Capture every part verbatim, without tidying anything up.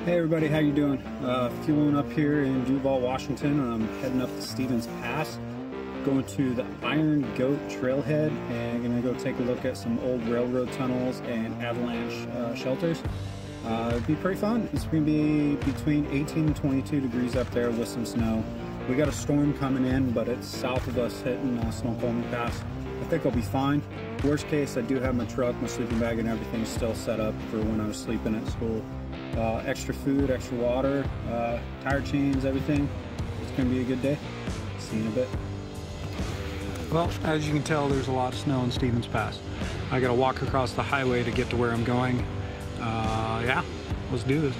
Hey everybody, how you doing? Uh, fueling up here in Duval, Washington. I'm heading up to Stevens Pass, going to the Iron Goat Trailhead, and gonna go take a look at some old railroad tunnels and avalanche uh, shelters. Uh, it'd be pretty fun. It's gonna be between eighteen and twenty-two degrees up there with some snow. We got a storm coming in, but it's south of us hitting uh, Snoqualmie Pass. I think I'll be fine. Worst case, I do have my truck, my sleeping bag, and everything still set up for when I was sleeping at school. Uh, extra food, extra water, uh, tire chains, everything. It's gonna be a good day. See you in a bit. Well, as you can tell, there's a lot of snow in Stevens Pass. I gotta walk across the highway to get to where I'm going. Uh, yeah, let's do this.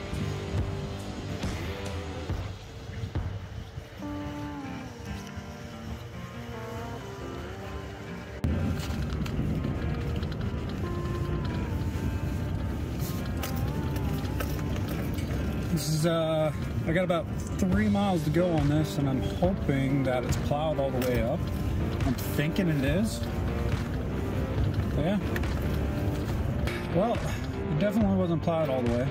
This is, uh, I got about three miles to go on this, and I'm hoping that it's plowed all the way up. I'm thinking it is. But yeah. Well, it definitely wasn't plowed all the way.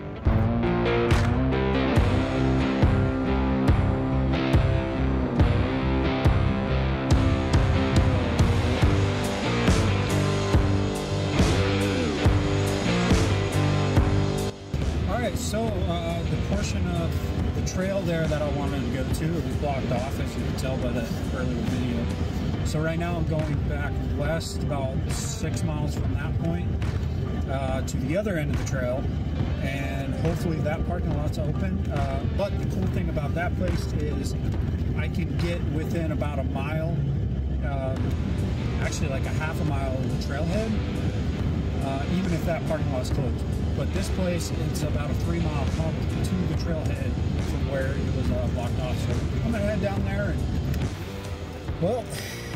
So uh, the portion of the trail there that I wanted to go to, it was blocked off, as you can tell by the earlier video. So right now I'm going back west about six miles from that point uh, to the other end of the trail, and hopefully that parking lot's open. Uh, but the cool thing about that place is I can get within about a mile, um, actually like a half a mile of the trailhead, uh, even if that parking lot's closed. But this place, it's about a three mile hump to the trailhead from where it was uh, blocked off. So I'm gonna head down there and, well,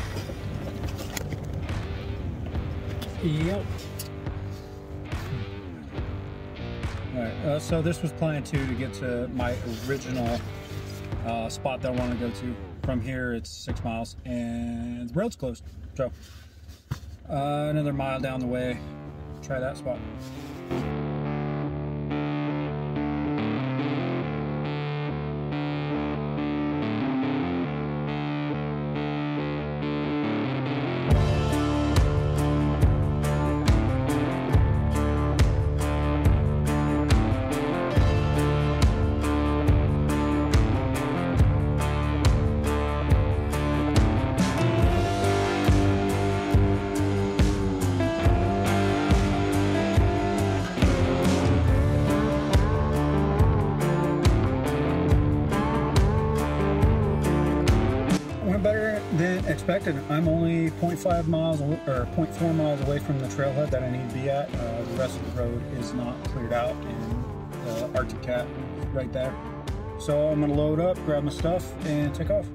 yep. All right, uh, so this was plan two to get to my original uh, spot that I want to go to. From here, it's six miles and the road's closed. So uh, another mile down the way, try that spot. Better than expected. I'm only zero point five miles or zero point four miles away from the trailhead that I need to be at. Uh, the rest of the road is not cleared out, and the Arctic Cat is right there. So I'm gonna load up, grab my stuff, and take off.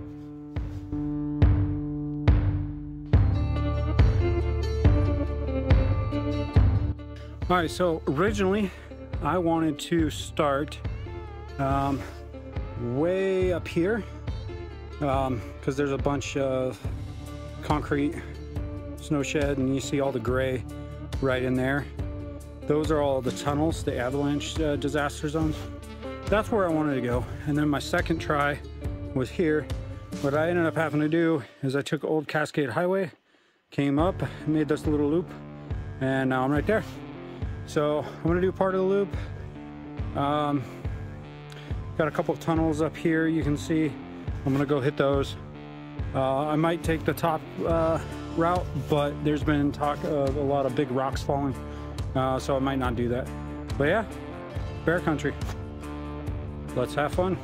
All right, so originally I wanted to start um, way up here, because um, there's a bunch of concrete snow shed, and you see all the gray right in there. Those are all the tunnels, the avalanche uh, disaster zones. That's where I wanted to go. And then my second try was here. What I ended up having to do is I took Old Cascade Highway, came up, made this little loop, and now I'm right there. So I'm gonna do part of the loop. Um, got a couple of tunnels up here you can see. I'm gonna go hit those. Uh, I might take the top uh, route, but there's been talk of a lot of big rocks falling, uh, so I might not do that. But yeah, bear country. Let's have fun.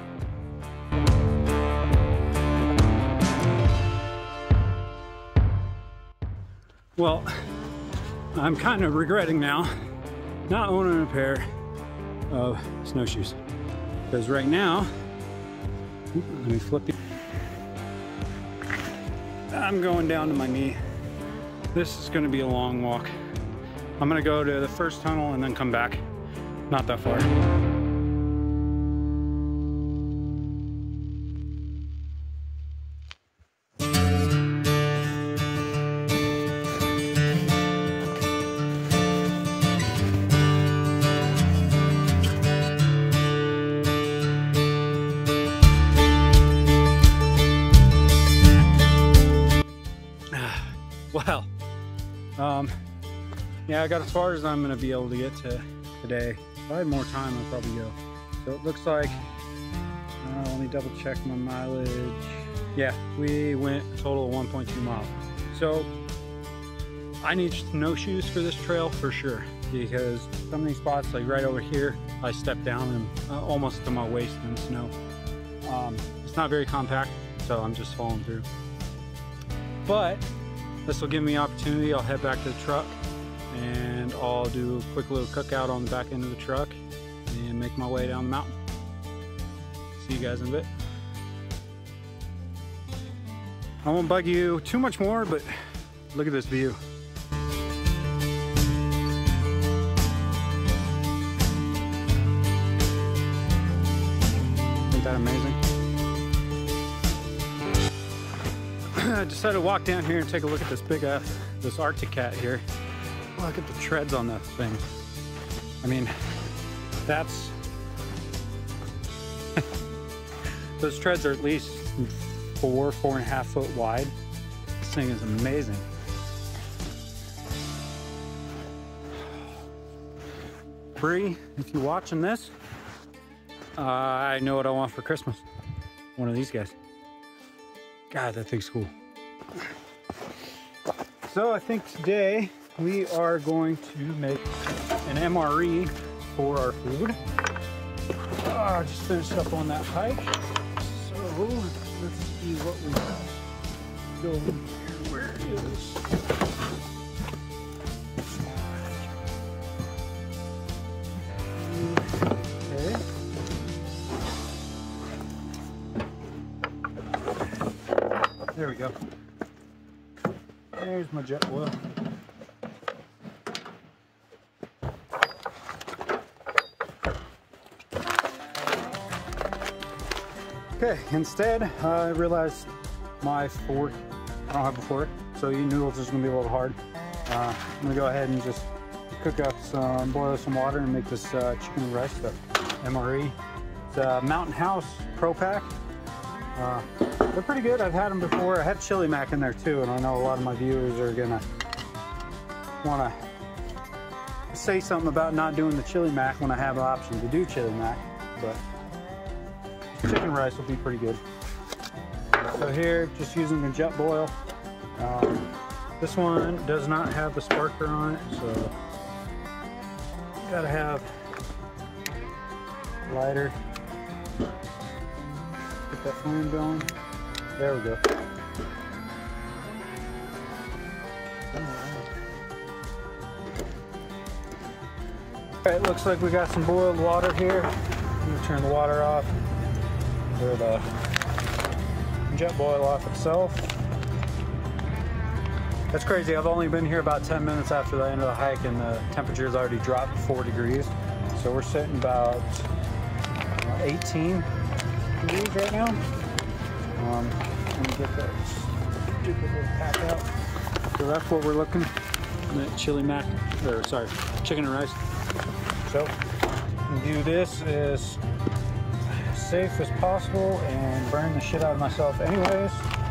Well, I'm kind of regretting now not owning a pair of snowshoes, because right now, let me flip you. I'm going down to my knee. This is gonna be a long walk. I'm gonna go to the first tunnel and then come back. Not that far. yeah, I got as far as I'm gonna be able to get to today. If I had more time, I'd probably go. So it looks like, uh, let me double check my mileage. Yeah, we went a total of one point two miles. So I need snowshoes for this trail for sure, because some of these spots, like right over here, I stepped down and uh, almost to my waist in the snow. Um, it's not very compact, so I'm just falling through. But this will give me opportunity. I'll head back to the truck and I'll do a quick little cookout on the back end of the truck and make my way down the mountain. See you guys in a bit. I won't bug you too much more, but look at this view. Isn't that amazing? I decided to walk down here and take a look at this big ass, this Arctic cat here. Look at the treads on that thing. I mean, that's, those treads are at least four, four and a half foot wide. This thing is amazing. Bree, if you're watching this, uh, I know what I want for Christmas. One of these guys. God, that thing's cool. So I think today we are going to make an M R E for our food. Oh, just finished up on that hike. So let's see what we got going here. Where is? Okay. There we go. There's my jet oil. Okay, instead, uh, I realized my fork, I don't have a fork, so eating noodles is going to be a little hard. Uh, I'm going to go ahead and just cook up some, boil some water and make this uh, chicken and rice stuff. M R E. It's a Mountain House Pro Pack. Uh, they're pretty good. I've had them before. I had chili mac in there too, and I know a lot of my viewers are going to want to say something about not doing the chili mac when I have the option to do chili mac, but chicken rice will be pretty good. So here, just using the jet boil. Um, this one does not have the sparkler on it, so you gotta have lighter. Get that flame going. There we go. Alright, looks like we got some boiled water here. I'm gonna turn the water off. Or the jet boil off itself. That's crazy. I've only been here about ten minutes after the end of the hike and the temperature's already dropped to four degrees. So we're sitting about uh, eighteen degrees right now. Um, let me get that stupid little pack out. So that's what we're looking at. That chili mac, or sorry, chicken and rice. So do this is safe as possible and burn the shit out of myself anyways.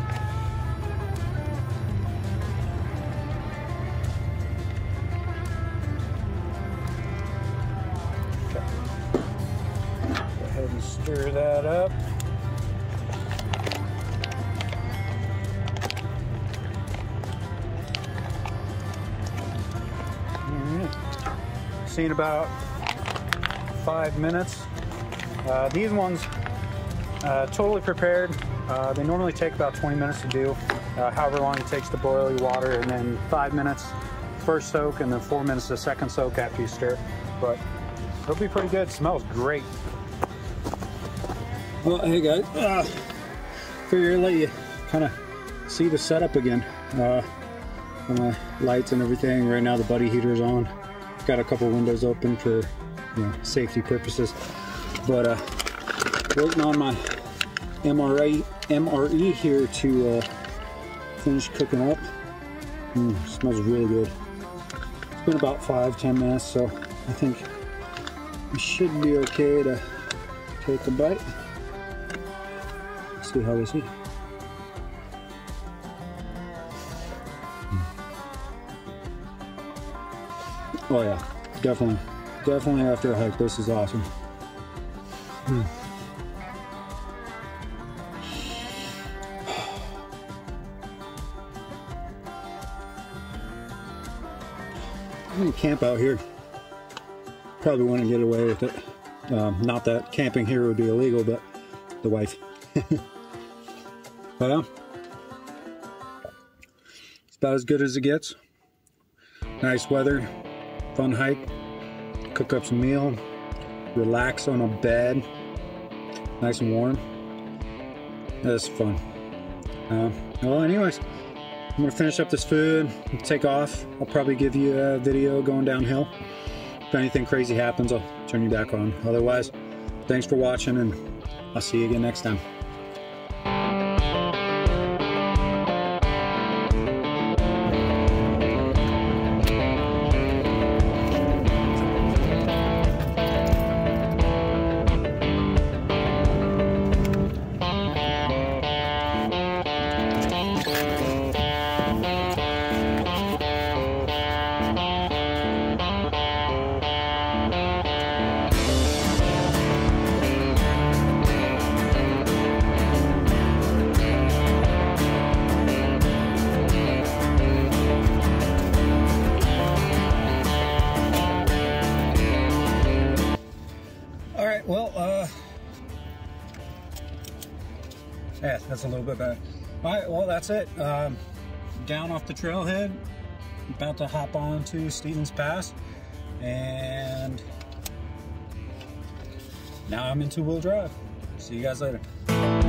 Okay. Go ahead and stir that up. All right. See in about five minutes. Uh, these ones, uh, totally prepared. Uh, they normally take about twenty minutes to do, uh, however long it takes to boil your water, and then five minutes first soak, and then four minutes the second soak after you stir. But it'll be pretty good. It smells great. Well, hey guys, uh, figure I'll let you kind of see the setup again. Uh, my lights and everything. Right now the buddy heater is on. Got a couple windows open for, you know, safety purposes. But uh, waiting on my M R E, M R E here to uh, finish cooking up. Mm, smells really good. It's been about five, ten minutes, so I think we should be okay to take a bite. Let's see how this is. Mm. Oh yeah, definitely. Definitely after a hike, this is awesome. Hmm. I'm gonna camp out here. Probably want to get away with it. Um, not that camping here would be illegal, but the wife. But yeah, it's about as good as it gets. Nice weather, fun hike, cook up some meal, relax on a bed, nice and warm. That's fun. Uh, well, anyways, I'm gonna finish up this food, take off. I'll probably give you a video going downhill. If anything crazy happens, I'll turn you back on. Otherwise, thanks for watching, and I'll see you again next time. Well, uh, yeah, that's a little bit better. All right, well, that's it. Um, down off the trailhead, about to hop on to Stevens Pass, and now I'm in two-wheel drive. See you guys later.